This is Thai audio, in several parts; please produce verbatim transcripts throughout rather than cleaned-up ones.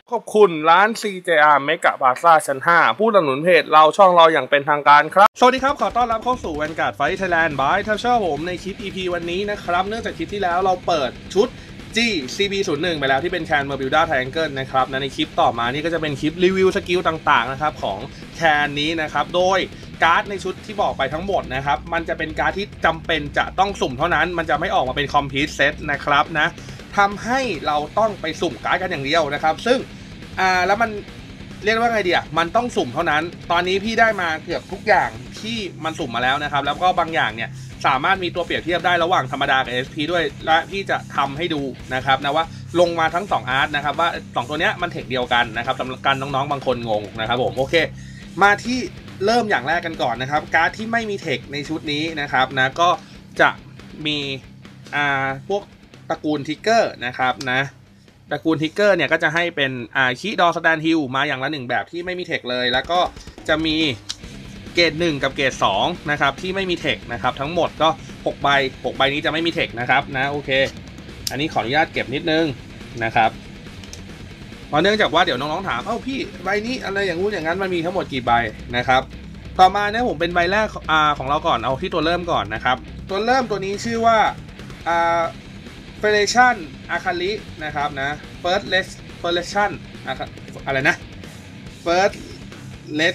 ขอบคุณร้าน ซี เจ อาร์ เมกะ Plaza ชั้น ห้า ผู้สนับสนุนเพจเราช่องเราอย่างเป็นทางการครับสวัสดีครับขอต้อนรับเข้าสู่ Vanguard Fight Thailand by ทัชเชอร์ผมในคลิป อี พี วันนี้นะครับเนื่องจากคลิปที่แล้วเราเปิดชุด จี ซี บี ศูนย์หนึ่ง ไปแล้วที่เป็นแคนเมอร์บิลดาไทแองเกิลนะครับในคลิปต่อมานี่ก็จะเป็นคลิปรีวิวสกิลต่างๆนะครับของแคนนี้นะครับโดยการ์ดในชุดที่บอกไปทั้งหมดนะครับมันจะเป็นการ์ดที่จำเป็นจะต้องสุ่มเท่านั้นมันจะไม่ออกมาเป็นคอมพลีทเซตนะครับนะทำให้เราต้องไปสุ่มการ์ดกันอย่างเดียวนะครับซึ่งอ่าแล้วมันเรียกว่าไงดีอ่ะมันต้องสุ่มเท่านั้นตอนนี้พี่ได้มาเกือบทุกอย่างที่มันสุ่มมาแล้วนะครับแล้วก็บางอย่างเนี่ยสามารถมีตัวเปรียบเทียบได้ระหว่างธรรมดากับ เอส พี ด้วยและพี่จะทำให้ดูนะครับนะว่าลงมาทั้งสองอาร์ตนะครับว่าสองตัวเนี้ยมันเทคเดียวกันนะครับสำหรับการน้องๆบางคนงงนะครับผมโอเคมาที่เริ่มอย่างแรกกันก่อนนะครับการ์ดที่ไม่มีเทคในชุดนี้นะครับนะก็จะมีอ่าพวกตระกูลทิกเกอร์นะครับนะตระกูลทิกเกอร์เนี่ยก็จะให้เป็นอ่าคีดอสแตนฮิลมาอย่างละหนึ่งแบบที่ไม่มีเทคเลยแล้วก็จะมีเกรดหนึ่งกับเกรดสองนะครับที่ไม่มีเทคนะครับทั้งหมดก็หกใบหกใบนี้จะไม่มีเทคนะครับนะโอเคอันนี้ขออนุญาตเก็บนิดนึงนะครับเพราะเนื่องจากว่าเดี๋ยวน้องๆถามเอ้าพี่ใบนี้อะไรอย่างงู้นอย่างนั้นมันมีทั้งหมดกี่ใบนะครับต่อมาเนี่ยผมเป็นใบแรกอ่าของเราก่อนเอาที่ตัวเริ่มก่อนนะครับตัวเริ่มตัวนี้ชื่อว่าอ่าเฟเรชั่นอาคาลินะครับนะ first less felation อะไรนะ first less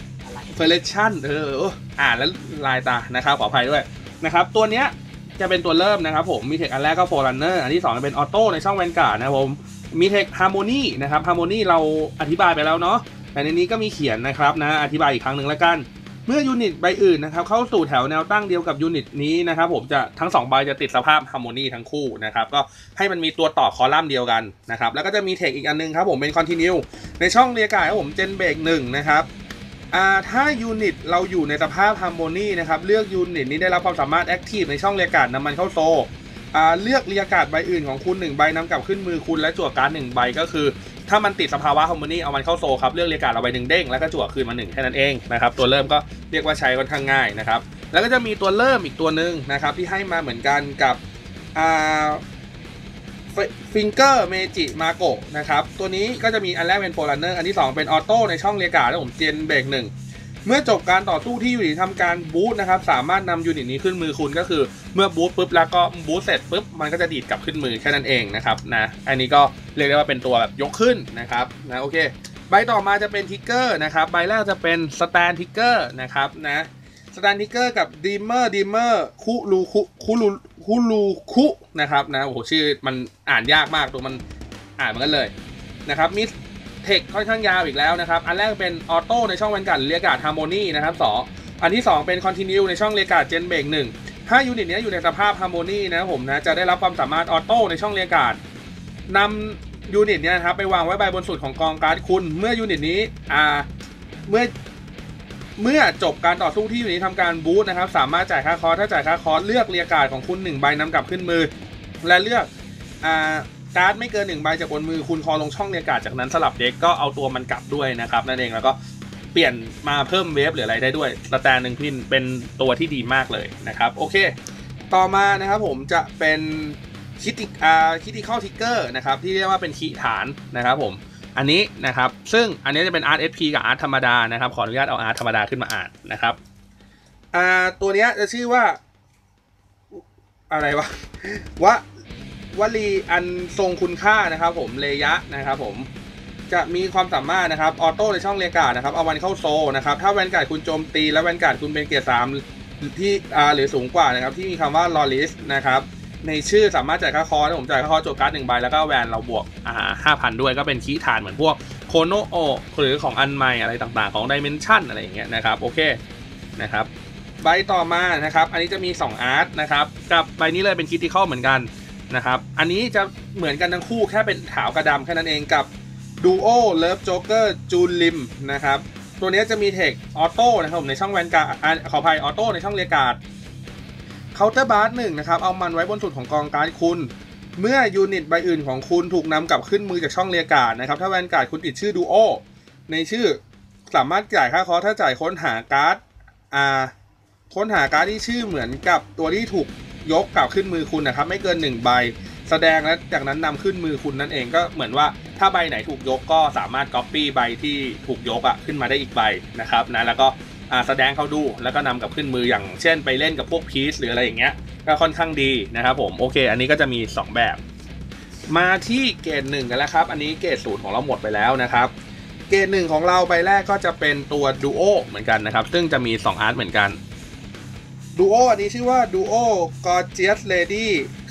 felation เอออ่านแล้วลายตานะครับขออภัยด้วยนะครับตัวเนี้ยจะเป็นตัวเริ่มนะครับผมมีเทคอันแรกก็โฟลันเนอร์อันที่สองเป็นออโต้ในช่องแวนการ์ดนะครับผมมีเทคฮาร์โมนีนะครับฮาร์โมนีเราอธิบายไปแล้วเนาะแต่ในนี้ก็มีเขียนนะครับนะอธิบายอีกครั้งหนึ่งแล้วกันเมื่อยูนิตใบอื่นนะครับเข้าสู่แถวแนวตั้งเดียวกับยูนิตนี้นะครับผมจะทั้งสองใบจะติดสภาพฮาร์โมนีทั้งคู่นะครับก็ให้มันมีตัวต่อคอลัมน์เดียวกันนะครับแล้วก็จะมีเทคอีกอันนึงครับผมเป็นคอนติเนียในช่องเรียกการ์ดครับผมเจนเบรกหนึ่งนะครับอ่าถ้ายูนิตเราอยู่ในสภาพฮาร์โมนีนะครับเลือกยูนิตนี้ได้รับความสามารถแอคทีฟในช่องเรียกการ์ดนำมันเข้าโซอ่าเลือกเรียกการ์ดใบอื่นของคุณหนึ่งใบนำกลับขึ้นมือคุณและจั่วการ์ดหนึ่งใบก็คือถ้ามันติดสภาวะฮาร์โมนีเอามันเข้าโซครับเลือกเรียกการ์ดเอาใบหนึ่งเด้งแล้วก็จั่วคืนมาหนึ่งแค่นั้นเองนะครับตัวเริ่มก็เรียกว่าใช้ค่อนข้างง่ายนะครับแล้วก็จะมีตัวเริ่มอีกตัวหนึ่งนะครับที่ให้มาเหมือนกันกับอ่าฟิงเกอร์เมจิมาโกะนะครับตัวนี้ก็จะมีอันแรกเป็นโฟลันเนอร์อันที่สองเป็นออโต้ในช่องเรียกการ์ดแล้วผมเจนเบรกหนึ่งเมื่อจบการต่อสู้ที่ยูนิตทำการบูสต์นะครับสามารถนำยูนิตนี้ขึ้นมือคุณก็คือเมื่อบูสต์ปุ๊บแล้วก็บูสต์เสร็จปุ๊บมันก็จะดีดกลับขึ้นมือแค่นั้นเองนะครับนะอันนี้ก็เรียกได้ว่าเป็นตัวแบบยกขึ้นนะครับนะโอเคใบต่อมาจะเป็นทิกเกอร์นะครับใบแรกจะเป็นสแตนทิกเกอร์นะครับนะสแตนทิกเกอร์กับดีมเมอร์ดีมเมอร์คุรูคุคุรูคุรูคุนะครับนะโอ้โหชื่อมันอ่านยากมากตัวมันอ่านเหมือนกันเลยนะครับมีเทคค่อนข้างยาวอีกแล้วนะครับอันแรกเป็นออโต้ในช่องแวนการ์ดเรียกการ์ดฮาร์โมนีนะครับสองอันที่สองเป็นคอนติเนียในช่องเรียกการ์ดเจนเบรกหนึ่งถ้ายูนิตนี้อยู่ในสภาพฮาร์โมนีนะผมนะจะได้รับความสามารถออโต้ในช่องเรียกการ์ดนำยูนิตนี้นะครับไปวางไว้ใบบนสุดของกองการ์ดคุณเมื่อยูนิตนี้อ่าเมื่อเมื่อจบการต่อสู้ที่ยูนิตทำการบูสต์นะครับสามารถจ่ายค่าคอร์สถ้าจ่ายค่าคอร์สเลือกเรียกการ์ดของคุณหนึ่งใบนำกลับขึ้นมือและเลือกอ่าการ์ดไม่เกินหนึ่งใบจากบนมือคุณคอลงช่องเรียกการ์ดจากนั้นสลับเด็กก็เอาตัวมันกลับด้วยนะครับนั่นเองแล้วก็เปลี่ยนมาเพิ่มเวฟหรืออะไรได้ด้วยสแตนหนึ่งพินเป็นตัวที่ดีมากเลยนะครับโอเคต่อมานะครับผมจะเป็นคิติอ่าคิติคอลทิกเกอร์นะครับที่เรียกว่าเป็นคีย์ฐานนะครับผมอันนี้นะครับซึ่งอันนี้จะเป็นอาร์ต เอส พี กับอาร์ตธรรมดานะครับขออนุญาตเอาอาร์ตธรรมดาขึ้นมาอ่านนะครับอ่าตัวนี้จะชื่อว่าอะไรวะวะวลีอันทรงคุณค่านะครับผมเลยะนะครับผมจะมีความสามารถนะครับออโต้ในช่องเรียกการ์ดนะครับเอาวันเข้าโซนะครับถ้าแวนการ์ดคุณโจมตีและแวนการ์ดคุณเป็นเกียร์สามที่อ่าหรือสูงกว่านะครับที่มีคำว่าลอริสนะครับในชื่อสามารถจ่ายค่าคอร์สผมจ่ายค่าคอร์สโจการ์ดหนึ่งใบแล้วก็แวนเราบวกอ่าห้าพันด้วยก็เป็นคีย์ฐานเหมือนพวกโคโนโอหรือของอันใหม่อะไรต่างๆของดิเมนชันอะไรอย่างเงี้ยนะครับโอเคนะครับใบต่อมานะครับอันนี้จะมีสองอาร์ตนะครับกับใบนี้เลยเป็นคริติคอลเหมือนกันนะครับอันนี้จะเหมือนกันทั้งคู่แค่เป็นขาวกับดำแค่นั้นเองกับดูโอเลิฟโจ๊กเกอร์จูนลิมนะครับตัวนี้จะมีเทคออโต้นะครับในช่องแวนการ์ดขออภัยออโต้ในช่องเรียกการ์ดเคาน์เตอร์บาร์หนึ่งนะครับเอามันไว้บนสุดของกองการ์ดคุณเมื่อยูนิตใบอื่นของคุณถูกนำกลับขึ้นมือจากช่องเรียกการ์ดนะครับถ้าแวนการ์ดคุณติดชื่อดูโอในชื่อสามารถจ่ายค่าคอร์สถ้าจ่ายค้นหาการ์ดอ่าค้นหาการ์ดที่ชื่อเหมือนกับตัวที่ถูกยกกลับขึ้นมือคุณนะครับไม่เกินหนึ่งใบแสดงและจากนั้นนำขึ้นมือคุณนั่นเองก็เหมือนว่าถ้าใบไหนถูกยกก็สามารถ Copy ใบที่ถูกยกอ่ะขึ้นมาได้อีกใบนะครับนะแล้วก็แสดงเขาดูแล้วก็นำกลับขึ้นมืออย่างเช่นไปเล่นกับพวกพีซหรืออะไรอย่างเงี้ยก็ค่อนข้างดีนะครับผมโอเคอันนี้ก็จะมีสองแบบมาที่เกรดหนึ่งกันแล้วครับอันนี้เกรดศูนย์ของเราหมดไปแล้วนะครับเกรดหนึ่งของเราใบแรกก็จะเป็นตัวดูโอเหมือนกันนะครับซึ่งจะมีสองอาร์ตเหมือนกันดูโออันนี้ชื่อว่าดูโอ Gorgeous Lady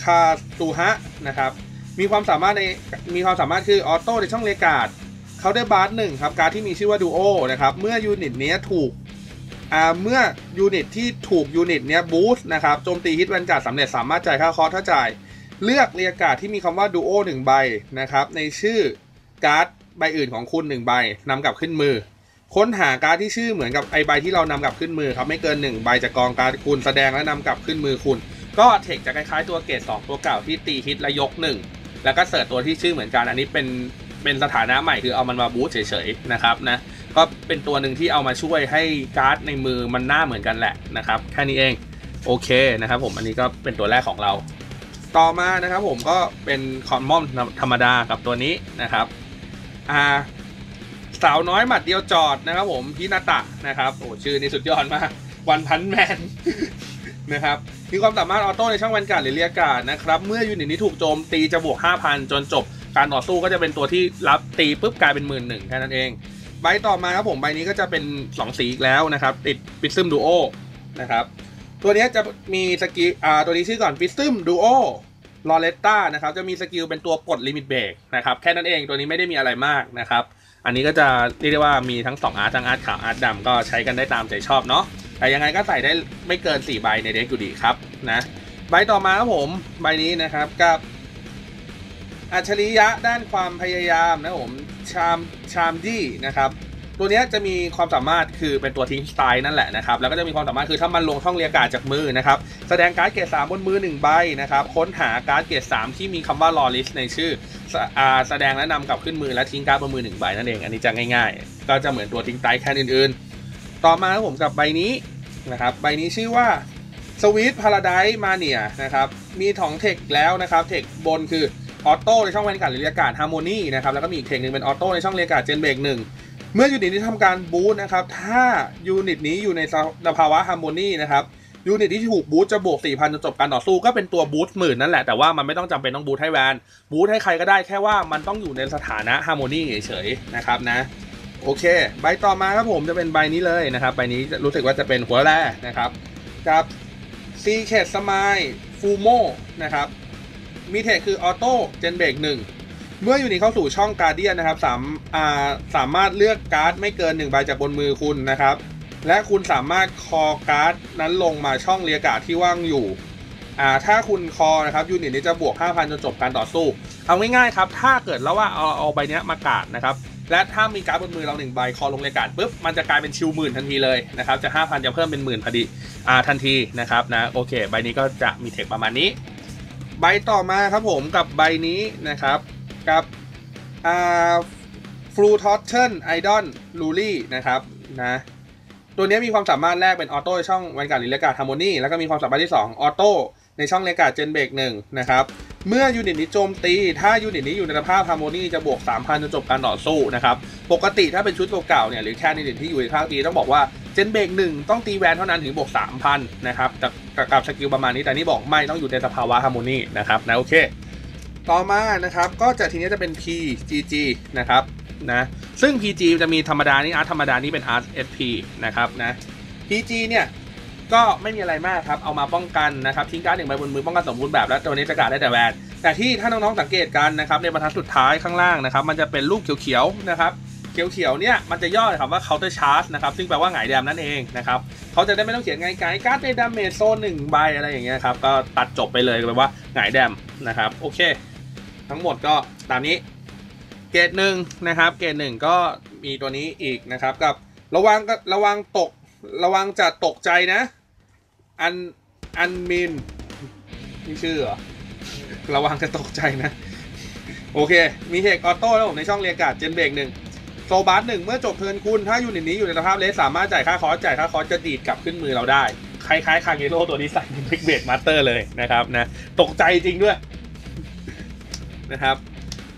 Kazuha นะครับมีความสามารถในมีความสามารถคือออโต้ในช่องเลกาดเขาได้บาร์หนึ่งครับการที่มีชื่อว่าดูโอนะครับเมื่อยูนิตนี้ถูกอ่าเมื่อยูนิตที่ถูกยูนิตเนี้ยบูสต์นะครับโจมตีฮิตแวนการ์ดสำเร็จสามารถจ่ายค่าคอร์สถ้าจ่ายเลือกเรียกการ์ดที่มีคำว่าดูโอหนึ่งใบนะครับในชื่อการ์ดใบอื่นของคุณหนึ่งใบนำกลับขึ้นมือค้นหาการ์ดที่ชื่อเหมือนกับไอใบที่เรานำกลับขึ้นมือครับไม่เกินหนึ่งใบจากกองการ์ดคุณแสดงและนำกลับขึ้นมือคุณก็เทคจะคล้ายๆตัวเกรดสองตัวเก่าที่ตีฮิตและยกหนึ่งแล้วก็เสิร์ชตัวที่ชื่อเหมือนกันอันนี้เป็นเป็นสถานะใหม่คือเอามันมาบูสต์เฉยๆนะครับนะก็เป็นตัวหนึ่งที่เอามาช่วยให้การ์ดในมือมันหน้าเหมือนกันแหละนะครับแค่นี้เองโอเคนะครับผมอันนี้ก็เป็นตัวแรกของเราต่อมานะครับผมก็เป็นคอมมอนธรรมดากับตัวนี้นะครับอ่าสาวน้อยหมัดเดียวจอดนะครับผมฮินาตะนะครับโอ้ชื่อนี้สุดยอดมากวันพันแมนนะครับมีความสามารถออโต้ในช่องแวนการ์ดหรือเรียกการ์ดนะครับเมื่อยูนิตนี้ถูกโจมตีจะบวก ห้าพัน จนจบการต่อสู้ก็จะเป็นตัวที่รับตีปุ๊บกลายเป็นหมื่นหนึ่งแค่นั้นเองใบต่อมาครับผมใบนี้ก็จะเป็นสองสีอีกแล้วนะครับติดฟิซึมดูโอนะครับตัวนี้จะมีสกิลอ่าตัวนี้ชื่อก่อนฟิซึมดูโอลอเรตต้านะครับจะมีสกิลเป็นตัวปลดลิมิตเบรกนะครับแค่นั้นเองตัวนี้ไม่ได้มีอะไรมากนะครับอันนี้ก็จะเรียกได้ว่ามีทั้งสองอาร์ตทั้งอาร์ตขาวอาร์ตดำก็ใช้กันได้ตามใจชอบเนาะแต่ยังไงก็ใส่ได้ไม่เกินสี่ใบในเด็กอยู่ดีครับนะใบต่อมาครับผมใบนี้นะครับกับอัจฉริยะด้านความพยายามนะผมชามชามดี้นะครับตัวนี้จะมีความสามารถคือเป็นตัวทิ้งสไตล์นั่นแหละนะครับแล้วก็จะมีความสามารถคือถ้ามันลงช่องเรียกการ์ดจากมือนะครับแสดงการ์ดเกรดสามบนมือหนึ่งใบนะครับค้นหาการ์ดเกรดสามที่มีคำว่าลอริสในชื่อแสดงและนำกลับขึ้นมือและทิ้งการ์ดบนมือหนึ่งใบนั่นเองอันนี้จะง่ายๆก็จะเหมือนตัวทิ้งสไตล์แค่อื่นๆต่อมาผมกับใบนี้นะครับใบนี้ชื่อว่าสวีทพาราไดซ์มาเนียนะครับมีของเทคแล้วนะครับเทคบนคือออโต้ในช่องแวนการ์ดหรือเรียกการ์ดฮาร์โมนีนะครับแล้วก็มีอีกเทคหนึ่งเป็นออโต้ในช่องเรียกการ์ดเจนเบรกหนึ่งเมื่อยูนิตนี้ทำการบูสต์นะครับถ้ายูนิตนี้อยู่ในสภาวะฮาร์โมนีนะครับยูนิตที่ถูกบูสต์จะบวก สี่พัน จนจบการต่อสู้ก็เป็นตัวบูสต์หมื่นนั่นแหละแต่ว่ามันไม่ต้องจำเป็นต้องบูสต์ให้แวนบูสต์ให้ใครก็ได้แค่ว่ามันต้องอยู่ในสถานะฮาร์โมนีเฉยๆนะครับนะโอเคใบต่อมาครับผมจะเป็นใบนี้เลยนะครับใบนี้รู้สึกว่าจะเป็นหัวแร่นะครับกับซีเคทสมายฟูโมนะครับมีเทคคือออโต้เจนเบรกหนึ่งเมื่อยูนิตเข้าสู่ช่องการ์เดียนนะครับสามอ่าสามารถเลือกการ์ดไม่เกินหนึ่งใบจากบนมือคุณนะครับและคุณสามารถคอการ์ดนั้นลงมาช่องเรียกการ์ดที่ว่างอยู่อ่าถ้าคุณคอนะครับยูนิตนี้จะบวก ห้าพัน จนจบการต่อสู้เอาง่ายๆครับถ้าเกิดแล้วว่าเอาเอาใบนี้มากาดนะครับและถ้ามีการ์ดบนมือเราหนึ่งใบคอลงเรียกการ์ดปุ๊บมันจะกลายเป็นชิวหมื่นทันทีเลยนะครับจะ ห้าพัน จะเพิ่มเป็นหมื่นพอดีอ่าทันทีนะครับนะโอเคใบนี้ก็จะมีเทคประมาณนี้ใบต่อมาครับผมกับใบนี้นะครับกับอ่าฟลูทอตเทิลไอดอลลูลี่นะครับนะตัวนี้มีความสามารถแรกเป็นออโต้ในช่องแวนการ์ดหรือเรียกการ์ดฮาร์โมนีแล้วก็มีความสามารถที่สองออโต้ในช่องเรียกการ์ดเจนเบรกหนึ่งนะครับเมื่อยูนิตนี้โจมตีถ้ายูนิตนี้อยู่ในสภาพฮาร์โมนีจะบวก สามพัน จนจบการต่อสู้นะครับปกติถ้าเป็นชุดเก่าๆเนี่ยหรือแค่ยูนิตที่อยู่ในภาคตีต้องบอกว่าเจนเบรกหนึ่งต้องตีแวนเท่านั้นถึงบวก สามพัน นะครับกับสกิลประมาณนี้แต่นี่บอกไม่ต้องอยู่ในสภาวะฮาร์โมนีนะครับนะโอเคต่อมานะครับก็จะทีนี้จะเป็น พี จี จี นะครับนะซึ่ง พี จี จะมีธรรมดานี่อาร์ตธรรมดานี่เป็น อาร์ต เอส พี นะครับนะ พี จี เนี่ยก็ไม่มีอะไรมากครับเอามาป้องกันนะครับทิ้งการ์ดหนึ่งใบบนมือป้องกันสมบูรณ์แบบแล้วตัวนี้จะการ์ดได้แต่แวนแต่ที่ถ้าน้องๆสังเกตกันนะครับในบรรทัดสุดท้ายข้างล่างนะครับมันจะเป็นรูปเขียวๆนะครับเขียวๆเนี่ยมันจะย่อคำว่า counter charge นะครับซึ่งแปลว่าหงายแดมนั่นเองนะครับเขาจะได้ไม่ต้องเขียนไงไกด์การ์ดในดาเมจโซนหนึ่งใบอะไรอย่างเงี้ยครับก็ตัดจบไปเลยแปลว่าหงายแดมนะครับโอเคทั้งหมดก็ตามนี้เกรดหนึ่งนะครับเกรดหนึ่งก็มีตัวนี้อีกนะครับกับระวังก็ระวังตกระวังจะตกใจนะอันอันมินนี่ชื่อเหรอระวังจะตกใจนะโอเคมีเทคออโต้แล้วผมในช่องเรียกการ์ดเจนเบรกหนึ่งโซบาร์หนึ่งเมื่อจบเทิร์นคุณถ้ายูนิตนี้อยู่ในสภาพเลสสามารถจ่ายค่าคอร์สจ่ายค่าคอร์สจะดีดกลับขึ้นมือเราได้คล้ายๆคางเกโร่ตัวนี้ใส่เป็นเบรกเบรกมาสเตอร์เลยนะครับนะตกใจจริงด้วยนะครับ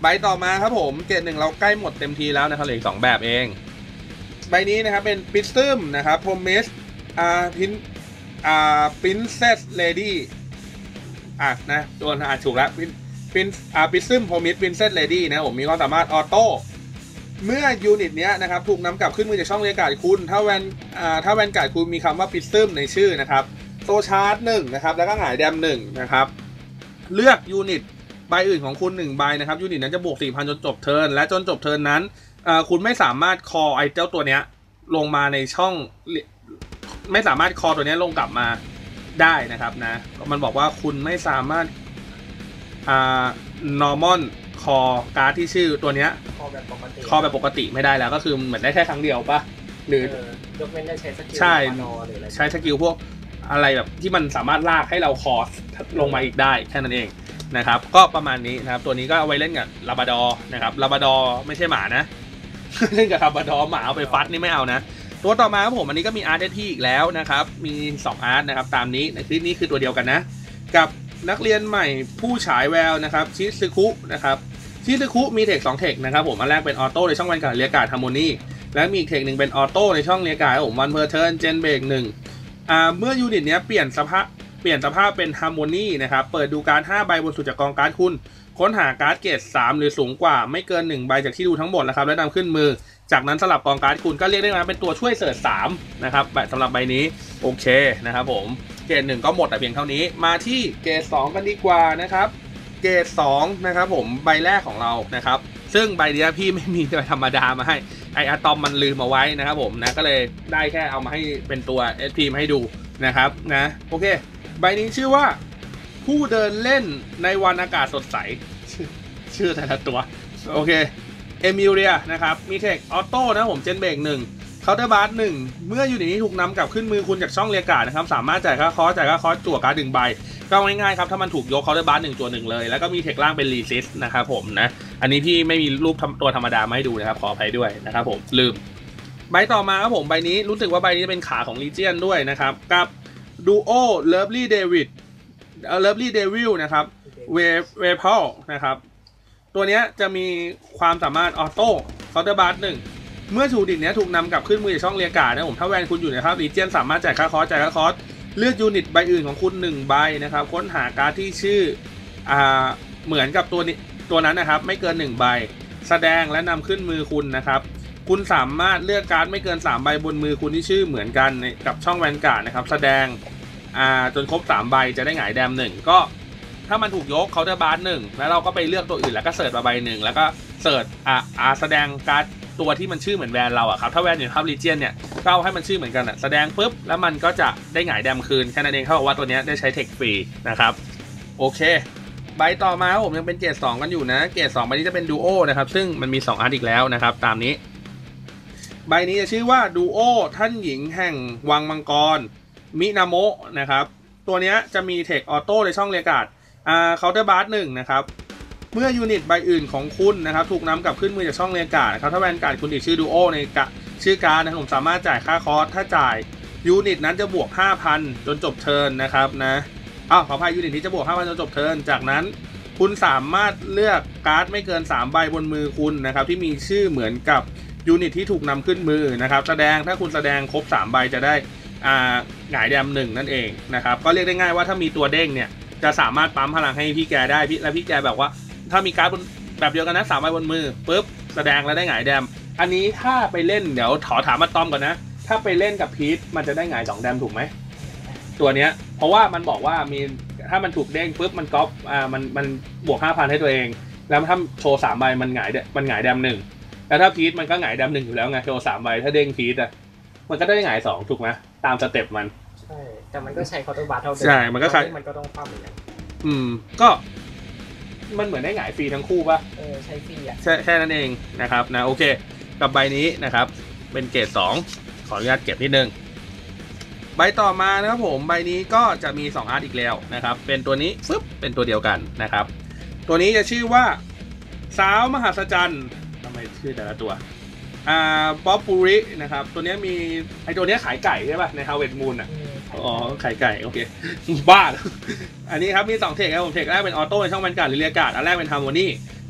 ใบต่อมาครับผมเกรดหนึ่งเราใกล้หมดเต็มทีแล้วนะครับเหลืออีกสองแบบเองใบนี้นะครับเป็นปิซึมนะครับโพมิสอ่าพินอ่าปรินเซสเลดี้อ่ะนะตัวอ่านถูกแล้วพินพินอ่าปิซึมโพมิสปรินเซสเลดี้นะผมมีความสามารถออโต้เมื่อยูนิตเนี้ยนะครับถูกนำกลับขึ้นมือจากช่องเรียกการ์ดคุณถ้าแวนอ่าถ้าแวนการ์ดคุณมีคำว่าปิซึมในชื่อนะครับโซชาร์จหนึ่งนะครับแล้วก็หงายแดมหนึ่งนะครับเลือกยูนิตใบอื่นของคุณหนึ่งใบนะครับยูนิตนั้นจะบวก สี่พัน จนจบเทิร์นและจนจบเทิร์นนั้นคุณไม่สามารถคอไอเจ้าตัวเนี้ยลงมาในช่องไม่สามารถคอตัวนี้ลงกลับมาได้นะครับนะมันบอกว่าคุณไม่สามารถอ่า normal คอการ์ดที่ชื่อตัวเนี้ยคอแบบปกติคอแบบปกติไม่ได้แล้วก็คือเหมือนได้แค่ครั้งเดียวปะหรือยกเว้นได้ใช้สกิลใช่ใช้สกิลพวกอะไรแบบที่มันสามารถลากให้เราคอลงมาอีกได้แค่นั้นเองนะครับก็ประมาณนี้นะครับตัวนี้ก็เอาไว้เล่นกับลาบราดอร์นะครับลาบราดอร์ไม่ใช่หมานะเล่นกับลาบราดอร์หมาเอาไปฟัดนี่ไม่เอานะตัวต่อมาครับผมอันนี้ก็มีอาร์ตเอทีอีกแล้วนะครับมีสองอาร์ตนะครับตามนี้ในคลิปนี้คือตัวเดียวกันนะกับนักเรียนใหม่ผู้ฉายแววนะครับชิซึคุนะครับชิซึคุมีเทคสองเทคนะครับผมอันแรกเป็นออโต้ในช่องวันการเรียกการ์ดฮาร์โมนีและมีอีกเทคหนึ่งเป็นออโต้ในช่องเรียกการ์ดผมวันเพอร์เทิร์นเจนเบรกหนึ่งอ่าเมื่อยูนิตเนี้ยเปลี่ยนสภาพเปลี่ยนสภาพเป็นฮาร์โมนีนะครับเปิดดูการ์ดห้าใบบนสุดจากกองการ์ดคุณค้นหาการ์ดเกรดสามหรือสูงกว่าไม่เกินหนึ่งใบจากที่ดูทั้งหมดนะครับแล้วนำขึ้นมือจากนั้นสลับกองการ์ดคุณก็เรียกได้ว่าเป็นตัวช่วยเสิร์ชสามนะครับแบบสำหรับใบนี้โอเคนะครับผมเกรดหนึ่งก็หมดแต่เพียงเท่านี้มาที่เกรดสองกันดีกว่านะครับเกรดสองนะครับผมใบแรกของเรานะครับซึ่งใบนี้พี่ไม่มีใบธรรมดามาให้ไออะตอมมันลืมเอาไว้นะครับผมนะก็เลยได้แค่เอามาให้เป็นตัว เอส พี มาให้ดูนะครับนะโอเคใบนี้ชื่อว่าผู้เดินเล่นในวันอากาศสดใสชื่อแต่ละตัวโอเคเอมิเลียนะครับมีเทคออโต้นะผมเจนเบรกหนึ่งเคาน์เตอร์บาร์หนึ่งเมื่ออยู่ในนี้ถูกนำกลับขึ้นมือคุณจากช่องเรียกการ์ดนะครับสามารถจ่ายค่าคอสจ่ายค่าคอสจั่วการ์ดหนึ่งใบก็ง่ายๆครับถ้ามันถูกยกเคาน์เตอร์บาร์หนึ่งจั่วหนึ่งเลยแล้วก็มีเทคล่างเป็นรีซิสนะครับผมนะอันนี้พี่ไม่มีรูปตัวธรรมดามาให้ดูนะครับขออภัยด้วยนะครับผมลืมใบต่อมาครับผมใบนี้รู้สึกว่าใบนี้เป็นขาของลีเจียนด้วยนะครับกับดูโอเลิฟลี่เดวิดเลิฟลี่เดวิลนะครับเวเวพอลนะครับตัวนี้จะมีความสามารถออโต้เคาน์เตอร์บาร์หนึ่งเมื่อถูกดิดเนี้ยถูกนำกลับขึ้นมือจากช่องเรียกการ์ดนะผมถ้าแวนคุณอยู่ในภาพลีเจียนสามารถจ่ายค่าคอสจ่ายค่าคอสเลือกยูนิตใบอื่นของคุณหนึ่งใบนะครับค้นหาการ์ดที่ชื่ออ่าเหมือนกับตัวนี้ตัวนั้นนะครับไม่เกินหนึ่งใบแสดงและนำขึ้นมือคุณนะครับคุณสามารถเลือกการ์ดไม่เกินสามใบบนมือคุณที่ชื่อเหมือนกันกับช่องแวนการ์ดนะครับแสดงอ่าจนครบสามใบจะได้หงายแดมหนึ่งก็ถ้ามันถูกยกเคาน์เตอร์บาร์หนึ่งแล้วเราก็ไปเลือกตัวอื่นแล้วก็เสิร์ชมาใบหนึ่งแล้วก็เสิร์ชอ่าอ่าแสดงการ์ดตัวที่มันชื่อเหมือนแวนเราอะครับถ้าแวนอยู่ในภาพลีเจียนเนี่ยก็เอาให้มันชื่อเหมือนกันอะแสดงปุ๊บแล้วมันก็จะได้หงายแดมคืนแค่นั้นเองเขาบอกว่าตัวนี้ได้ใช้เทคฟรีนะครับโอเคใบต่อมาผมยังเป็นเกรดสองกันอยู่นะเกรดสองใบนี้จะเป็นดูโอนะครับซึ่งมันมีสองอาร์ตอีกแล้วนะครับตามนี้ใบนี้จะชื่อว่าดูโอท่านหญิงแห่งวังมังกรมินาโมะนะครับตัวนี้จะมีเทคออโต้ในช่องเรียกการ์ดอ่าเคาน์เตอร์บาร์หนึ่งนะครับเมื่อยูนิตใบอื่นของคุณนะครับถูกนำกลับขึ้นมือจากช่องเรียกการ์ดนะครับถ้าแวนการ์ดคุณติดชื่อดูโอในกะชื่อการ์ดนะครับผมสามารถจ่ายค่าคอสถ้าจ่ายยูนิตนั้นจะบวก ห้าพัน จนจบเทิร์นนะครับนะอ้าวขออภัยยูนิตนี้จะบวก ห้าพัน จนจบเทิร์นจากนั้นคุณสามารถเลือกการ์ดไม่เกินสามใบบนมือคุณนะครับที่มีชื่อเหมือนกับยูนิตที่ถูกนำขึ้นมือนะครับแสดงถ้าคุณแสดงครบสามใบจะได้อ่าหงายแดมหนึ่งนั่นเองนะครับก็เรียกได้ง่ายว่าถ้ามีตัวเด้งเนี่ยจะสามารถปั๊มพลังให้พี่แกได้พี่และพี่แกแบบว่าถ้ามีการ์ดแบบเดียวกันนะสามใบบนมือปุ๊บแสดงแล้วได้หงายแดมอันนี้ถ้าไปเล่นเดี๋ยวขอถามมาตอมก่อนนะถ้าไปเล่นกับพีทมันจะได้หงายสองแดมถูกไหมตัวเนี้ยเพราะว่ามันบอกว่ามีถ้ามันถูกเด้งปุ๊บมันก๊อปอ่ามันมันบวกห้าพันให้ตัวเองแล้วถ้าโชว์สามใบมันหงายมันหงายแดมหนึ่งแล้วถ้าพีทมันก็หงายแดมหนึ่งอยู่แล้วไงโชว์สามใบถ้าเด้งพีทอ่ะมันก็ได้หงายสองถูกไหมตามสเต็ปมันใช่แต่มันก็ใช้เคาน์เตอร์บาร์เท่าเดิมใช่มันก็ใช้มันก็ต้องคว่ำเหมือนกันอืมก็มันเหมือนได้หงายฟรีทั้งคู่ป่ะเออใช้ฟรีอ่ะแค่แค่นั้นเองนะครับนะโอเคกับใบนี้นะครับเป็นเกรดสองขออนุญาตเก็บนิดนึงใบต่อมานะครับผมใบนี้ก็จะมีสองอาร์ตอีกแล้วนะครับเป็นตัวนี้ฟึบเป็นตัวเดียวกันนะครับตัวนี้จะชื่อว่าสาวมหัศจรรย์ทำไมชื่อแต่ละตัวอ่าป๊อปปูรินะครับตัวนี้มีไอตัวนี้ขายไก่ใช่ป่ะใน Harvest Moon อ่ะอ๋อไข่ไก่โอเคบ้าอันนี้ครับมีสองเทคครับผมเทคแรกเป็นออโต้ในช่องแวนการ์ดหรือเรียกการ์ดอันแรกเป็นฮาร์โมนี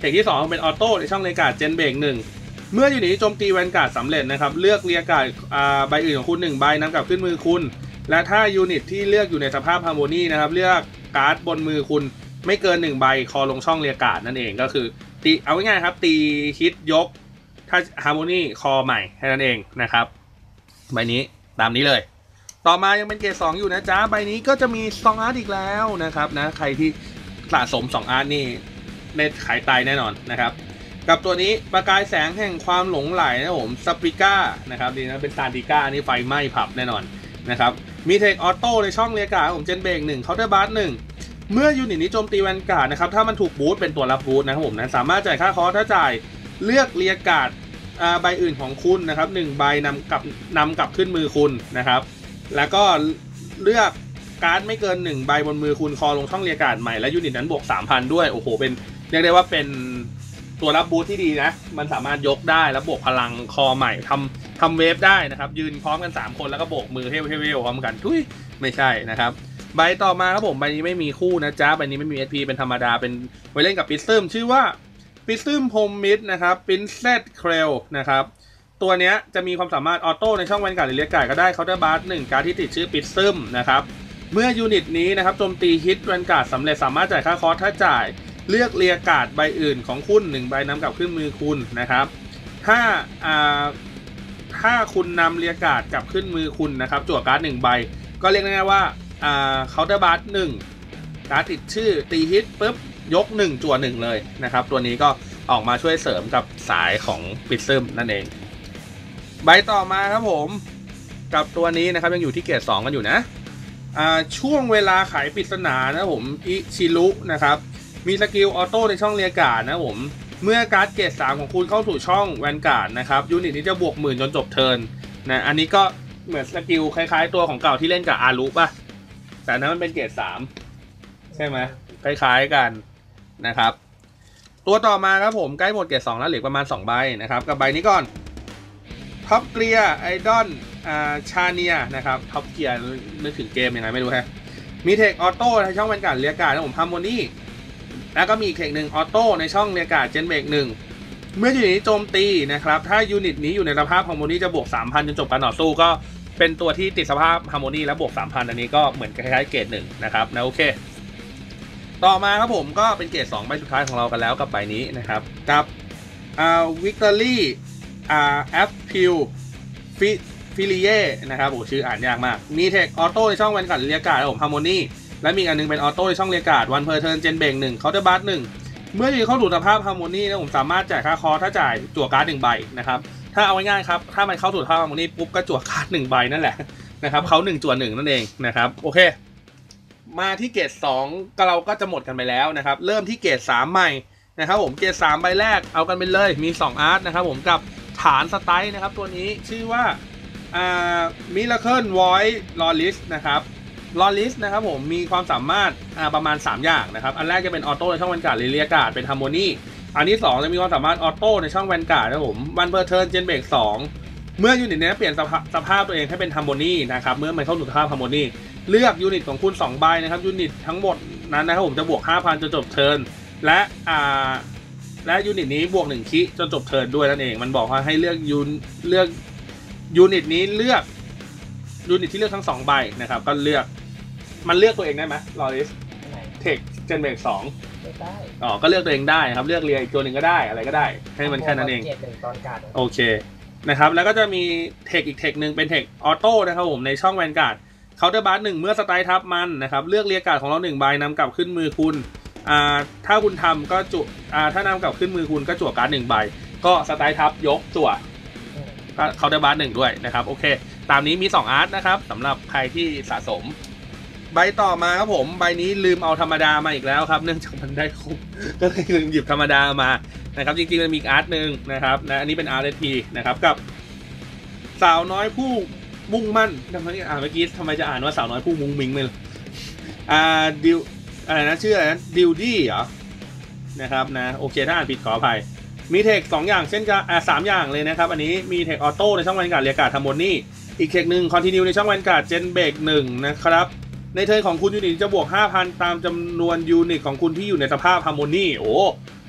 เทคที่สองเป็นออโต้ในช่องเรียกการ์ดเจนเบรกหนึ่งเมื่อยูนิตโจมตีแวนการ์ดสำเร็จนะครับเลือกเรียกการ์ดใบอื่นของคุณหนึ่งใบนำกลับขึ้นมือคุณและถ้ายูนิตที่เลือกอยู่ในสภาพฮาร์โมนีนะครับเลือกการ์ดบนมือคุณไม่เกินหนึ่งใบคอลงช่องเรียกการ์ดนั่นเองก็คือตีเอาง่ายๆครับตีฮิตยกถ้าฮาร์โมนีคอใหม่แค่นั้นเองนะครับใบนี้ตามนี้เลยต่อมายังเป็นเกรดสองอยู่นะจ๊ะใบนี้ก็จะมีสองอาร์ตอีกแล้วนะครับนะใครที่สะสมสองอาร์ตนี่ได้ขายตายแน่นอนนะครับกับตัวนี้ประกายแสงแห่งความหลงไหลนะผมสปิก้านะครับดีนะเป็นซานติก้านี่ไฟไหม้ผับแน่นอนนะครับมีเทคออโต้ในช่องเรียกการ์ดผมเจนเบรกหนึ่งเคาน์เตอร์บาร์หนึ่งเมื่อยูนิตนี้โจมตีแวนการ์ดนะครับถ้ามันถูกบูทเป็นตัวรับบูทนะครับผมนะสามารถจ่ายค่าคอร์สถ้าจ่ายเลือกเรียกการ์ดใบอื่นของคุณนะครับหนึ่งใบนำกลับนำกลับขึ้นมือคุณนะครับแล้วก็เลือกการ์ดไม่เกินหนึ่งใบบนมือคุณคอลงช่องเรียกการ์ดใหม่และยูนิตนั้นบวก สามพัน ด้วยโอ้โหเป็นเรียกได้ว่าเป็นตัวรับบูทที่ดีนะมันสามารถยกได้แล้วบวกพลังคอใหม่ทำทำเวฟได้นะครับยืนพร้อมกันสามคนแล้วก็โบกมือเฮลเฮลพร้อมกันทุยไม่ใช่นะครับใบต่อมาครับผมใบนี้ไม่มีคู่นะจ๊ะใบนี้ไม่มี เอส พี เป็นธรรมดาเป็นไว้เล่นกับปิสซึมชื่อว่าปิสซึมพรมมิดนะครับปินเซตเครลนะครับตัวนี้จะมีความสามารถออโต้ในช่องแวนการ์ดหรือเรียกการ์ดก็ได้เคาน์เตอร์บาร์หนึ่งการ์ดที่ติดชื่อปิสซึมนะครับเมื่อยูนิตนี้นะครับโจมตีฮิตแวนการ์ดสำเร็จสามารถจ่ายค่าคอร์สถ้าจ่ายเลือกเรียกการ์ดใบอื่นของคุณหนึ่งใบนำกลับขึ้นมือคุณนะครับถ้าอ่าถ้าคุณนำเรียกการ์ดกลับขึ้นมือคุณนะครับจั่วการ์ดหนึ่งใบก็เรียกง่ายๆว่าอ่าเคาน์เตอร์บาร์หนึ่งการ์ดติดชื่อตีฮิตปุ๊บยกหนึ่งจั่วหนึ่งเลยนะครับตัวนี้ก็ออกมาช่วยเสริมกับสายของปิสซึมนั่นเองใบต่อมาครับผมกับตัวนี้นะครับยังอยู่ที่เกรดสองกันอยู่นะช่วงเวลาไขปริศนานะผมอิชิรุนะครับมีสกิลออโต้ในช่องเรียกการ์ดนะผมเมื่อการ์ดเกรดสามของคุณเข้าสู่ช่องแวนการ์ดนะครับยูนิตนี้จะบวกหมื่นจนจบเทิร์นนะอันนี้ก็เหมือนสกิลคล้ายๆตัวของเก่าที่เล่นกับอารุป่ะแต่นั้นมันเป็นเกรดสามใช่ไหมคล้ายๆกันนะครับตัวต่อมาครับผมใกล้หมดเกรดสองแล้วเหลือประมาณสองใบนะครับกับใบนี้ก่อนท็อปเกียร์ไอดอลอ่าชาเนียนะครับท็อปเกียร์นึกถึงเกมยังไงไม่รู้ฮะมีเทคออโต้ในช่องแวนการ์ดเรียกการ์ดนะผมฮาร์โมนีแล้วก็มีอีกเทคหนึ่งออโต้ในช่องเรียกการ์ดเจนเบรกหนึ่งเมื่อยูนิตนี้โจมตีนะครับถ้ายูนิตนี้อยู่ในสภาพฮาร์โมนีจะบวก สามพัน จนจบการต่อสู้ก็เป็นตัวที่ติดสภาพฮาร์โมนีแล้วบวก สามพัน อันนี้ก็เหมือนคล้ายๆเกรดหนึ่งนะครับนะโอเคต่อมาครับผมก็เป็นเกรดสองใบสุดท้ายของเรากันแล้วกับใบนี้นะครับกับอ่าวิกตอรี่อ่าแอฟพิลฟิฟิลิเย่นะครับโอ้ชื่ออ่านยากมากมีเทคออโต้ในช่องแวนการ์ดเรียกการ์ดผมฮาร์โมนีและมีอันนึงเป็นออโต้ในช่องเรียกการ์ดวันเพอร์เทิร์นเจนเบรกหนึ่งเคาน์เตอร์บาร์หนึ่งเมื่ออยู่เข้าสู่สภาพฮาร์โมนีนะผมสามารถจ่ายค่าคอถ้าจ่ายจั่วการ์ดหนึ่งใบนะครับถ้าเอาง่ายๆครับถ้ามันเข้าสู่สภาพฮาร์โมนีปุ๊บก็จั่วการ์ดหนึ่งใบนั่นแหละนะครับเขาหนึ่งจั่วหนึ่งนั่นเองนะครับโอเคมาที่เกรดสองก็เราก็จะหมดกันไปแล้วนะครับเริ่มที่เกรดสามใหม่นะครับผมเกรดสามใบแรกเอากันไปเลยมีสองอาร์ตนะครับผมกับฐานสไตล์นะครับตัวนี้ชื่อว่าอ่ามิราเคิลวอยซ์ลอริสนะครับลอริสนะครับผมมีความสามารถอ่าประมาณสามอย่างนะครับอันแรกจะเป็นออโต้ในช่องแวนการ์ดหรือเรียกการ์ดเป็นฮาร์โมนีอันที่สองจะมีความสามารถออโต้ในช่องแวนการ์ดนะครับผมวันเพอร์เทิร์นเจนเบรกสองเมื่อยูนิตนี้เปลี่ยนสภาพสภาพตัวเองให้เป็นฮาร์โมนีนะครับเมื่อมันเข้าสู่สภาพฮาร์โมนีเลือกยูนิตของคุณสองใบนะครับยูนิตทั้งหมดนั้นนะครับผมจะบวก ห้าพัน จนจบเทิร์นและอ่าและยูนิตนี้บวกหนึ่งคิจนจบเทิร์นด้วยนั่นเองมันบอกว่าให้เลือกยูนเลือกยูนิตนี้เลือกยูนิตที่เลือกทั้งสองใบนะครับก็เลือกมันเลือกตัวเองได้ไหมลอริสเทคเจนเบรกสองได้อ๋อก็เลือกตัวเองได้ครับเลือกเรียอีกตัวหนึ่งก็ได้อะไรก็ได้ให้มันแค่นั้นเองโอเคนะครับแล้วก็จะมีเทคอีกเทคหนึ่งเป็นเทคออโต้นะครับผมในช่องแวนการ์ดเคาน์เตอร์บาร์หนึ่งเมื่อสไตล์ทับมันนะครับเลือกเรียกการ์ดของเราหนึ่งใบนำกลับขึ้นมือคุณอ่าถ้าคุณทำก็จุอ่าถ้านำกลับขึ้นมือคุณก็จั่วการ์ดหนึ่งใบก็สไตล์ทับยกจั่วก็เคาน์เตอร์บาร์หนึ่งด้วยนะครับโอเคตามนี้มีสองอาร์ตนะครับสำหรับใครที่สะสมใบต่อมาครับผมใบนี้ลืมเอาธรรมดามาอีกแล้วครับเนื่องจากมันได้ครบก็เลยลืมหยิบธรรมดามานะครับจริงๆมันมีอาร์ตหนึ่งนะครับนะอันนี้เป็นอาร์ตทีนะครับกับสาวน้อยผู้มุ่งมั่นทำไมอ่านเมื่อกี้ทำไมจะอ่านว่าสาวน้อยผู้มุ้งมิ้งไม่เลยอ่าดิวอะไรนะชื่ออะไรนะดิวดี้เหรอนะครับนะโอเคถ้าอ่านผิดขออภัยมีเทคสองอย่างเช่นกันอ่าสามอย่างเลยนะครับอันนี้มีเทคออโต้ในช่องแวนการ์ดเรียกการ์ดฮาร์โมนีอีกเทคหนึ่งคอนติเนียในช่องแวนการ์ดเจนเบรกหนึ่งนะครับในเทิร์นของคุณยูนิตจะบวก ห้าพัน ตามจำนวนยูนิตของคุณที่อยู่ในสภาพฮาร์โมนีโอ้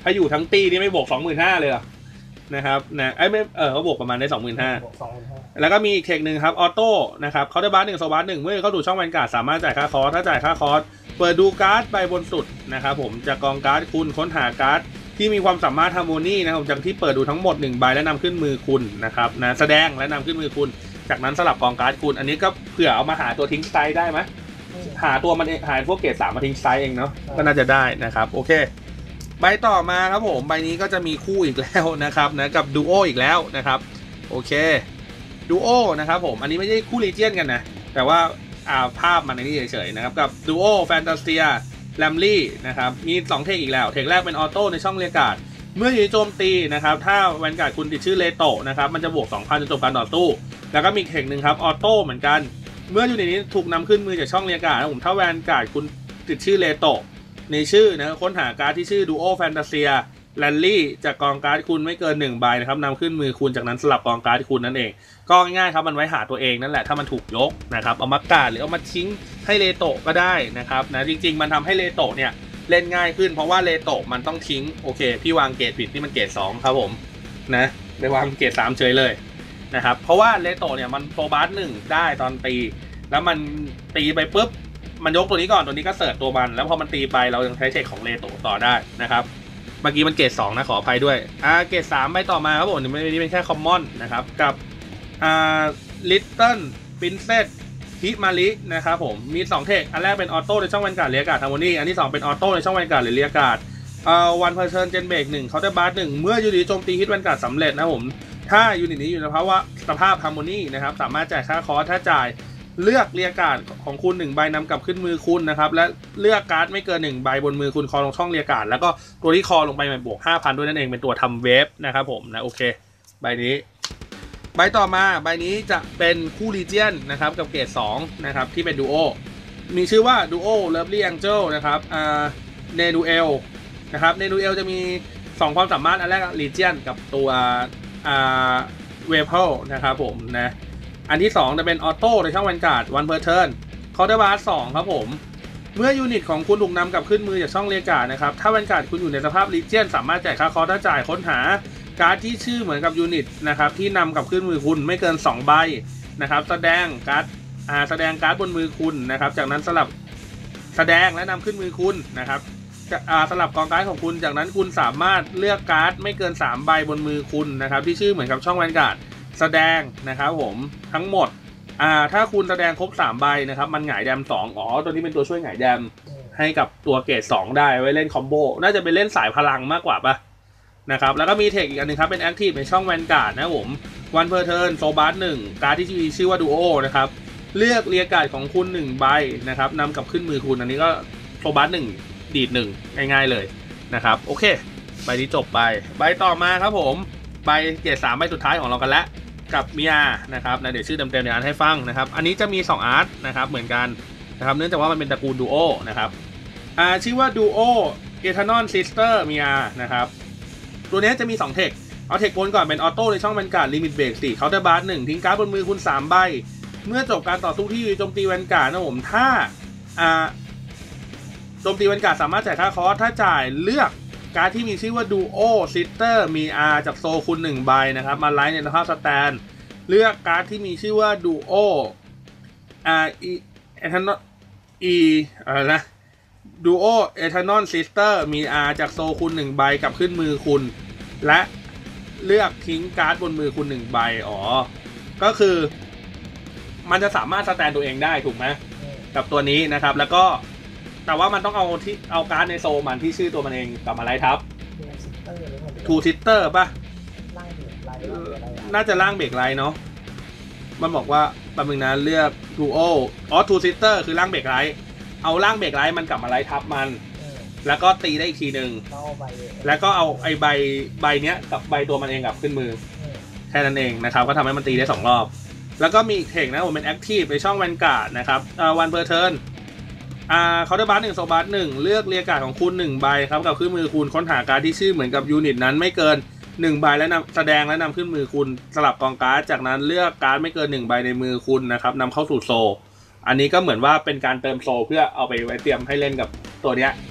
ถ้าอยู่ทั้งตีนี่ไม่บวกสองหมื่นห้าเลยเหรอนะครับนะไอ้ไม่เออเขาบวกประมาณได้สองหมื่นห้าแล้วก็มีอีกเทคหนึ่งครับออโต้นะครับเขาได้บาร์หนึ่งโซบาร์หนึ่งเมื่อเข้าดูช่องแวนการ์ดสามารถจ่ายค่าคอร์สถ้าจ่ายค่าคอร์สเปิดดูการ์ดใบบนสุดนะครับผมจากกองการ์ดคุณค้นหาการ์ดที่มีความสามารถฮาร์โมนีนะครับจากที่เปิดดูทั้งหมดหนึ่งใบและนำขึ้นมือคุณนะครับนะแสดงและนำขึ้นมือคุณจากนั้นสลับกองการ์ดคุณอันนี้ก็เผื่อเอามาหาตัวทิ้งไซด์ได้ไหมหาตัวมันหาพวกเกรดสามมาทิ้งไซด์เองเนาะก็น่าจะได้นะครับโอเคใบต่อมาครับผมใบนี้ก็จะมีคู่อีกแล้วนะครับนะกับดูโออีกแล้วนะครับโอเคดูโอนะครับผมอันนี้ไม่ใช่คู่ลีเจียนกันนะแต่ว่าอ่าภาพมันในนี้เฉยๆนะครับกับดูโอแฟนตาเซียแลมลี่นะครับมีสองเทคอีกแล้วเทคแรกเป็นออโต้ในช่องเรียกการ์ดเมื่ออยู่โจมตีนะครับถ้าแวนการ์ดคุณติดชื่อเลโตนะครับมันจะบวก สองพัน จนจบการต่อสู้แล้วก็มีเทคหนึ่งครับออโต้เหมือนกันเมื่ออยู่ในนี้ถูกนำขึ้นมือจากช่องเรียกการ์ดนะผมถ้าแวนการ์ดคุณติดชื่อเลโตในชื่อนะค้นหาการ์ดที่ชื่อดูโอแฟนตาเซียแลนลี่จากกองการ์ดคุณไม่เกินหนึ่งใบนะครับนำขึ้นมือคุณจากนั้นสลับกองการ์ดคุณนั่นเองก็ง่ายๆครับมันไว้หาตัวเองนั่นแหละถ้ามันถูกยกนะครับเอามากาดหรือเอามาทิ้งให้เลโตก็ได้นะครับนะจริงๆมันทำให้เลโตเนี่ยเล่นง่ายขึ้นเพราะว่าเลโตมันต้องทิ้งโอเคพี่วางเกรดผิดนี่มันเกรดสองครับผมนะไปวางเกรดสามเฉยเลยนะครับเพราะว่าเลโตเนี่ยมันโซบาร์หนึ่งได้ตอนตีแล้วมันตีไปปุ๊บมันยกตัวนี้ก่อนตัวนี้ก็เสิร์ฟตัวมันแล้วพอมันตีไปเรายังใช้เทคของเลโตต่อได้นะครับเมื่อกี้มันเกรดสองนะขออภัยด้วยอ่าเกรดสามไปต่อมาครับผมไม่ได้เป็นแค่คอมมอนนะครับกับอ่าลิตเติ้ลปรินเซสฮิมารินะครับผมมีสองเทคอันแรกเป็นออโต้ในช่องแวนการ์ดเรียกการ์ดฮาร์โมนีอันที่สองเป็นออโต้ในช่องแวนการ์ดหรือเรียกการ์ดอ่าวันเพอร์เทิร์นเจนเบรกหนึ่งเขาได้บาร์หนึ่งเมื่อยูนิตโจมตีฮิตแวนการ์ดสำเร็จนะผมถ้ายูนิตนี้อยู่ในภาวะสภาพฮาร์โมนีนะครับสามารถจ่ายค่าคอร์สถ้าจ่ายเลือกเรียกการ์ดของคุณหนึ่งใบนำกลับขึ้นมือคุณนะครับและเลือกการ์ดไม่เกินหนึ่งใบบนมือคุณคอลงช่องเรียกการ์ดแล้วก็ตัวที่คอลงไปมันบวก ห้าพัน ด้วยนั่นเองเป็นตัวทำเวฟนะครับผมนะโอเคใบนี้ใบต่อมาใบนี้จะเป็นคู่ลีเจียนนะครับกับเกรดสองนะครับที่เป็นดูโอมีชื่อว่าดูโอเลิฟลี่แองเจิลนะครับอ่าเนดูเอลนะครับเนดูเอลจะมีสองความสามารถอันแรกลีเจียนกับตัวอ่าเวเพิลนะครับผมนะอันที่สองจะเป็นออโต้ในช่องแวนการ์ดวันเพอร์เทิร์นคอร์เดอร์บาร์สองครับผมเมื่อยูนิตของคุณถูกนำกลับขึ้นมือจากช่องเรียกการ์ดนะครับถ้าแวนการ์ดคุณอยู่ในสภาพลีเจียนสามารถจ่ายค่าคอร์สถ้าจ่ายค้นหาการ์ดที่ชื่อเหมือนกับยูนิตนะครับที่นำกลับขึ้นมือคุณไม่เกินสองใบนะครับแสดงการ์ดอ่าแสดงการ์ดบนมือคุณนะครับจากนั้นสลับแสดงและนำขึ้นมือคุณนะครับอ่าสลับกองการ์ดของคุณจากนั้นคุณสามารถเลือกการ์ดไม่เกินสามใบบนมือคุณนะครับที่ชื่อเหมือนกับช่องแวนการ์ดแสดงนะครับผมทั้งหมดอ่าถ้าคุณแสดงครบสามใบนะครับมันหงายแดมสองอ๋อตัวนี้เป็นตัวช่วยหงายแดมให้กับตัวเกรดสองได้ไว้เล่นคอมโบน่าจะเป็นเล่นสายพลังมากกว่าปะนะครับแล้วก็มีเทคอีกอันนึงครับเป็นแอคทีฟในช่องแวนการ์ดนะผมวันเพอร์เทิร์นโซบาร์หนึ่งการ์ดที่มีชื่อว่าดูโอนะครับเลือกเรียกการ์ดของคุณหนึ่งใบนะครับนำกลับขึ้นมือคุณอันนี้ก็โซบาร์หนึ่งดีดหนึ่งง่ายๆเลยนะครับโอเคใบนี้จบไปใบต่อมาครับผมใบเกรดสามใบสุดท้ายของเรากันแล้วกับมิอานะครับนะเดี๋ยวชื่อเต็มๆเดี๋ยวอ่านให้ฟังนะครับอันนี้จะมีสองอาร์ตนะครับเหมือนกันนะครับเนื่องจากว่ามันเป็นตระกูลดูโอนะครับอ่าชื่อว่าดูโอเอทานอลซิสเตอร์มิอานะครับตัวนี้จะมีสองเทคเอาเทคบนก่อนเป็นออโต้ในช่องแวนการ์ดลิมิตเบรกสี่เคาน์เตอร์บาร์หนึ่งทิ้งการ์ดบนมือคุณสามใบเมื่อจบการต่อสู้ที่โจมตีแวนการ์ดนะผมถ้าอ่าโจมตีแวนการ์ดสามารถจ่ายค่าคอร์สถ้าจ่ายเลือกการ์ดที่มีชื่อว่าดูโอซิสเตอร์มีอาร์จากโซคุณหนึ่งใบนะครับมาไลท์ในสภาพสแตนเลือกการ์ดที่มีชื่อว่าดูโออ่าอีเอทานอลอีอะไรนะดูโอเอทานอลซิสเตอร์มีอาร์จากโซคุณหนึ่งใบกลับขึ้นมือคุณและเลือกทิ้งการ์ดบนมือคุณหนึ่งใบอ๋อก็คือมันจะสามารถสแตนตัวเองได้ถูกไหมกับตัวนี้นะครับแล้วก็แต่ว่ามันต้องเอาที่เอาการ์ดในโซมันที่ชื่อตัวมันเองกลับมาไล่ทับทูซิสเตอร์ป่ะน่าจะล่างเบรกไลท์เนาะมันบอกว่าแป๊บนึงนะเลือกดูโออ๋อทูซิสเตอร์คือล่างเบรกไลท์เอาล่างเบรกไลท์มันกลับมาไล่ทับมันแล้วก็ตีได้อีกทีหนึ่งแล้วก็เอาไอใบใบเนี้ยกับใบตัวมันเองกลับขึ้นมือแค่นั้นเองนะครับก็ทำให้มันตีได้สองรอบแล้วก็มีอีกเทคนะผมเป็นแอคทีฟในช่องแวนการ์ดนะครับอ่าวันเพอร์เทิร์นอ่าเคาน์เตอร์บาร์หนึ่งโซบาร์หนึ่งเลือกเรียกการ์ดของคุณหนึ่งใบครับกับขึ้นมือคุณค้นหาการ์ดที่ชื่อเหมือนกับยูนิตนั้นไม่เกินหนึ่งใบและนำแสดงและนำขึ้นมือคุณสลับกองการ์ดจากนั้นเลือกการ์ดไม่เกินหนึ่งใบในมือคุณนะครับนำเข้าสู่โซอันนี้ก็เหมือนว่าเป็นการเติมโซเพื่อเอาไปไว้เตรียมให้เล่นกับตัวเนี้ยใ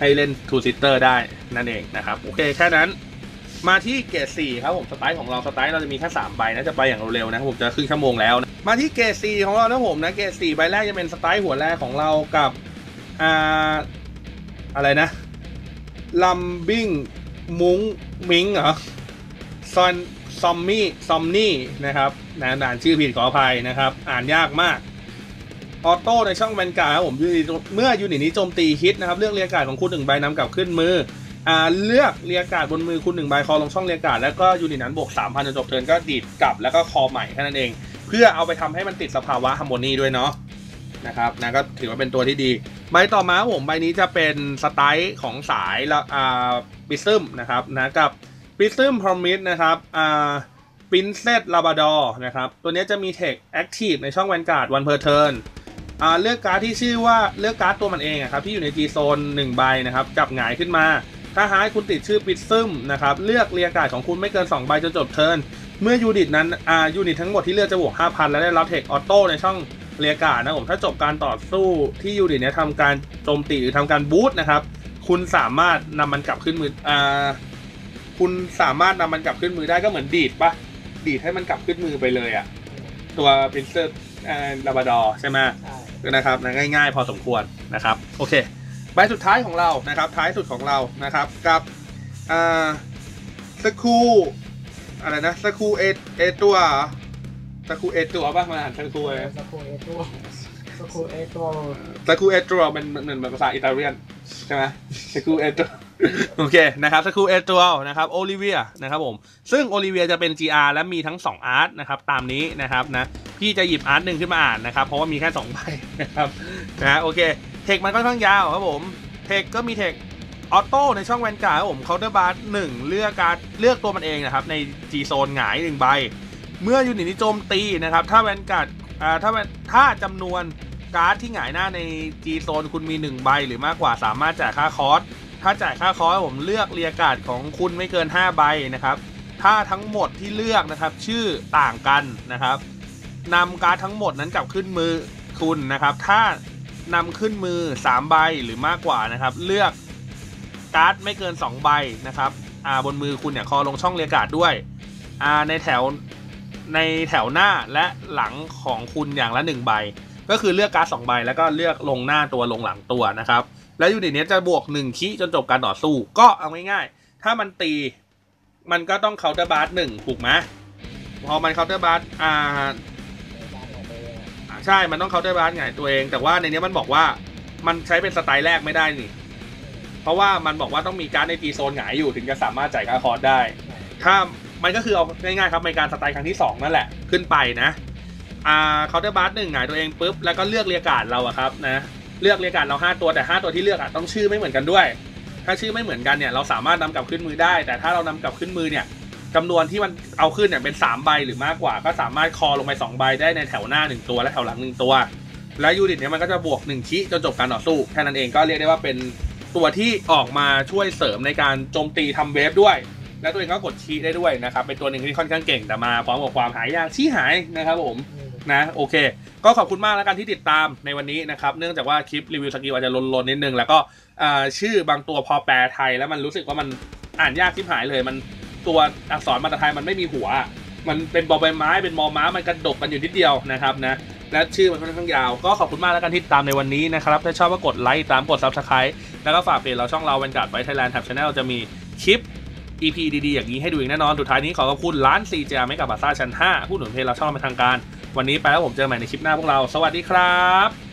ให้เล่นทูซิสเตอร์ได้นั่นเองนะครับโอเคแค่นั้นมาที่เกรดสี่ครับผมสไตล์ของเราสไตล์เราจะมีแค่สามใบนะจะไปอย่างเร็วๆนะผมจะครึ่งชั่วโมงแล้วนะมาที่เกรดสี่ของเรานะผมนะเกรดสี่ใบแรกจะเป็นสไตล์หัวแรกของเรากับอ่าอะไรนะลัมบิงมุ้งมิงเหรอซอนซอมมี่ซอมนี่นะครับนะอ่านชื่อผิดขออภัยนะครับอ่านยากมากออโต้ในช่องแวนการ์ดผมเมื่อยูนิตนี้โจมตีฮิตนะครับเลือกเรียกการ์ดของคุณหนึ่งใบนำกลับขึ้นมืออ่าเลือกเรียกการ์ดบนมือคุณหนึ่งใบคอลงช่องเรียกการ์ดแล้วก็ยูนิตนั้นบวก สามพัน จนจบเทิร์นก็ดีดกลับแล้วก็คอใหม่แค่นั้นเองเพื่อเอาไปทำให้มันติดสภาวะฮาร์โมนีด้วยเนาะนะครับนะก็ถือว่าเป็นตัวที่ดีใบต่อมาผมใบนี้จะเป็นสไตล์ของสายแล้วอ่าบิซึมนะครับนะกับบิซึมพรอมิสนะครับอ่าปินเซตลาบาดอร์นะครับตัวนี้จะมีเทคแอคทีฟในช่องแวนการ์ดวันเพอร์เทิร์นอ่าเลือกการ์ดที่ชื่อว่าเลือกการ์ดตัวมันเองครับที่อยู่ใน G โซนหนึ่งใบนะครับจับหงายขึ้นมาถ้าหากคุณติดชื่อปิดซึมนะครับเลือกเรียกการ์ดของคุณไม่เกินสองใบจนจบเทิร์นเมื่อยูนิตนั้นอ่ายูนิตทั้งหมดที่เลือกจะบวก ห้าพัน และได้รับเทคออโต้ในช่องเรียกการ์ดนะผมถ้าจบการต่อสู้ที่ยูนิตนี้ทำการโจมตีหรือทำการบูสต์นะครับคุณสามารถนำมันกลับขึ้นมืออ่าคุณสามารถนำมันกลับขึ้นมือได้ก็เหมือนดีดปะดีดให้มันกลับขึ้นมือไปเลยอะตัวปินเซอร์ลาบาดอร์ใช่ไหมนะครับง่ายๆพอสมควรนะครับโอเคใบสุดท้ายของเรานะครับท้ายสุดของเรานะครับกับอ่าสกูอะไรนะสกูเอเอตัวสกูเอตัวป่ะมาอ่านสกูเอสกูเอตัวสกูเอตัวสกูเอตัวเป็นเหมือนภาษาอิตาเลียนใช่ไหมสกูเอตัวโอเคนะครับสกูเอตัวนะครับโอลิเวียนะครับผมซึ่งโอลิเวียจะเป็น จี อาร์ และมีทั้งสองอาร์ตนะครับตามนี้นะครับนะพี่จะหยิบอาร์ตหนึ่งขึ้นมาอ่านนะครับเพราะว่ามีแค่สองใบนะครับนะโอเคเทคมันค่อนข้างยาวครับผมเทคก็มีเทคออโต้ในช่องแวนการ์ดครับผมเคาน์เตอร์บาร์หนึ่งเลือกการเลือกตัวมันเองนะครับใน G โซนหงายหนึ่งใบเมื่อยูนิตนี้โจมตีนะครับถ้าแวนการ์ดอ่าถ้าถ้าจำนวนการ์ดที่หงายหน้าใน G โซนคุณมีหนึ่งใบหรือมากกว่าสามารถจ่ายค่าคอสถ้าจ่ายค่าคอสผมเลือกเรียกการ์ดของคุณไม่เกินห้าใบนะครับถ้าทั้งหมดที่เลือกนะครับชื่อต่างกันนะครับนำการ์ดทั้งหมดนั้นกลับขึ้นมือคุณนะครับถ้านำขึ้นมือสามใบหรือมากกว่านะครับเลือกการ์ดไม่เกินสองใบนะครับอ่าบนมือคุณเนี่ยคอลงช่องเรียกการ์ดด้วยอ่าในแถวในแถวหน้าและหลังของคุณอย่างละหนึ่งใบก็คือเลือกการ์ดสองใบแล้วก็เลือกลงหน้าตัวลงหลังตัวนะครับแล้วยูนิตนี้จะบวกหนึ่งคีจนจบการต่อสู้ก็เอาง่ายๆถ้ามันตีมันก็ต้องเคาน์เตอร์บาร์หนึ่งถูกไหมพอมันเคาน์เตอร์บาร์อ่าใช่มันต้องเคาน์เตอร์บาร์ไงตัวเองแต่ว่าในนี้มันบอกว่ามันใช้เป็นสไตล์แรกไม่ได้นี่เพราะว่ามันบอกว่าต้องมีการ์ดในตีโซนหงายอยู่ถึงจะสามารถจ่ายค่าคอร์สได้ถ้ามันก็คือเอาง่ายๆครับในการสไตล์ครั้งที่สองนั่นแหละขึ้นไปนะอ่าเคาน์เตอร์บาร์หนึ่งหงายตัวเองปุ๊บแล้วก็เลือกเรียกการ์ดเราอะครับนะเลือกเรียกการ์ดเราห้าตัวแต่ห้าตัวที่เลือกอะต้องชื่อไม่เหมือนกันด้วยถ้าชื่อไม่เหมือนกันเนี่ยเราสามารถนำกลับขึ้นมือได้แต่ถ้าเรานำกลับขึ้นมือเนี่ยจำนวนที่มันเอาขึ้นเนี่ยเป็นสามใบหรือมากกว่าก็สามารถคอลงไปสองใบได้ในแถวหน้าหนึ่งตัวและแถวหลังหนึ่งตัวและยูนิตเนี่ยมันก็จะบวกหนึ่งคีจนจบการต่อสู้แค่นั้นเองก็เรียกได้ว่าเป็นตัวที่ออกมาช่วยเสริมในการโจมตีทำเวฟด้วยและตัวเองก็กดชี้ได้ด้วยนะครับเป็นตัวหนึ่งที่ค่อนข้างเก่งแต่มาพร้อมกับความหายากชี้หายนะครับผมนะโอเคก็ขอบคุณมากแล้วกันที่ติดตามในวันนี้นะครับเนื่องจากว่าคลิปรีวิวสกิลอาจจะลนๆนิดนึงแล้วก็ชื่อบางตัวพอแปลไทยแล้วมันรู้สึกว่ามันอ่านยากที่หายเลยมันตัวอักษรภาษาไทยมันไม่มีหัวมันเป็นบอใบไม้เป็นมอม้ามันกระดกกันอยู่นิดเดียวนะครับนะและชื่อมันค่อนข้างยาวก็ขอบคุณมากแล้วกันที่ติดตามในวันนี้นะครับถ้าชอบก็กดไลค์ตามกด ซับสไครบ์ แล้วก็ฝากเพจเราช่องเราแวนการ์ดไฟท์ไทยแลนด์แท็บชาแนลจะมีคลิป อี พี ดีๆอย่างนี้ให้ดูอีกแน่นอนสุดท้ายนี้ขอขอบคุณร้าน ซี เจ อาร์ ไม่กับบาซ่าชั้นห้าผู้หนุนเพจเราช่องเป็นทางการวันนี้ไปแล้วผมเจอใหม่ในคลิปหน้าพวกเราสวัสดีครับ